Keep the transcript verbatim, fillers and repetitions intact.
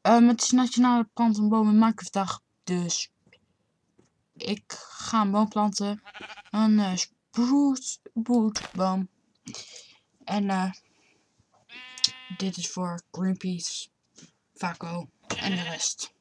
Um, het is Nationale Plant- en Boom- en Minecraft-dag, dus ik ga een boom planten. Een uh, spruce boom. En uh, dit is voor Greenpeace, Vaco en de rest.